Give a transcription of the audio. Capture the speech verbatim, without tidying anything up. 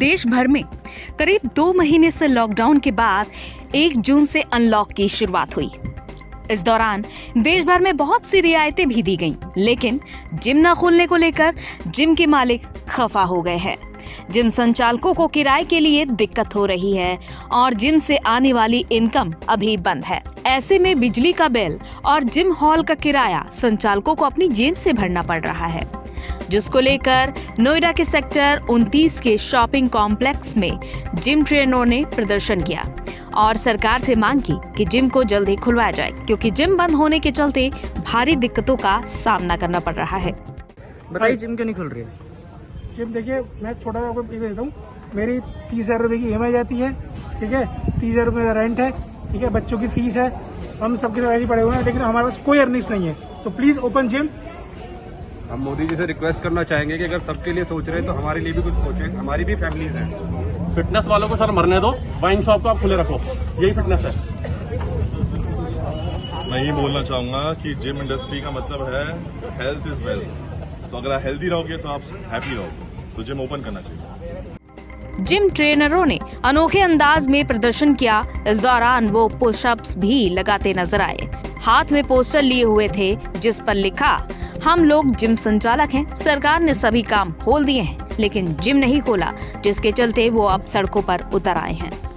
देश भर में करीब दो महीने से लॉकडाउन के बाद एक जून से अनलॉक की शुरुआत हुई। इस दौरान देश भर में बहुत सी रियायतें भी दी गईं, लेकिन जिम न खोलने को लेकर जिम के मालिक खफा हो गए हैं। जिम संचालकों को किराए के लिए दिक्कत हो रही है और जिम से आने वाली इनकम अभी बंद है। ऐसे में बिजली का बिल और जिम हॉल का किराया संचालकों को अपनी जेब से भरना पड़ रहा है, जिसको लेकर नोएडा के सेक्टर उनतीस के शॉपिंग कॉम्प्लेक्स में जिम ट्रेनरों ने प्रदर्शन किया और सरकार से मांग की कि जिम को जल्द ही खुलवाया जाए, क्योंकि जिम बंद होने के चलते भारी दिक्कतों का सामना करना पड़ रहा है। बताइए, जिम क्यों नहीं खुल रही है? जिम देखिए, मैं छोटा सा आपको देता हूँ। मेरी तीस हजार रुपए की ई एम आई जाती है, ठीक है, तीस हजार रुपए का रेंट है, ठीक है, बच्चों की फीस है, हम सबके साथ ऐसे पड़े हुए हैं, लेकिन हमारे पास कोई अर्निंग्स नहीं है। So please open gym. हम मोदी जी से रिक्वेस्ट करना चाहेंगे कि अगर सबके लिए सोच रहे हैं तो हमारे लिए भी कुछ सोचें, हमारी भी फैमिलीज हैं। फिटनेस वालों को सर मरने दो, वाइन शॉप को आप खुले रखो, यही फिटनेस है। मैं ये बोलना चाहूंगा कि जिम इंडस्ट्री का मतलब है हेल्थ इज वेल्थ। तो अगर आप हेल्दी रहोगे तो आप हैप्पी रहोगे, तो जिम ओपन करना चाहिए। जिम ट्रेनरों ने अनोखे अंदाज में प्रदर्शन किया। इस दौरान वो पुशअप्स भी लगाते नजर आए। हाथ में पोस्टर लिए हुए थे जिस पर लिखा, हम लोग जिम संचालक हैं, सरकार ने सभी काम खोल दिए हैं, लेकिन जिम नहीं खोला, जिसके चलते वो अब सड़कों पर उतर आए हैं।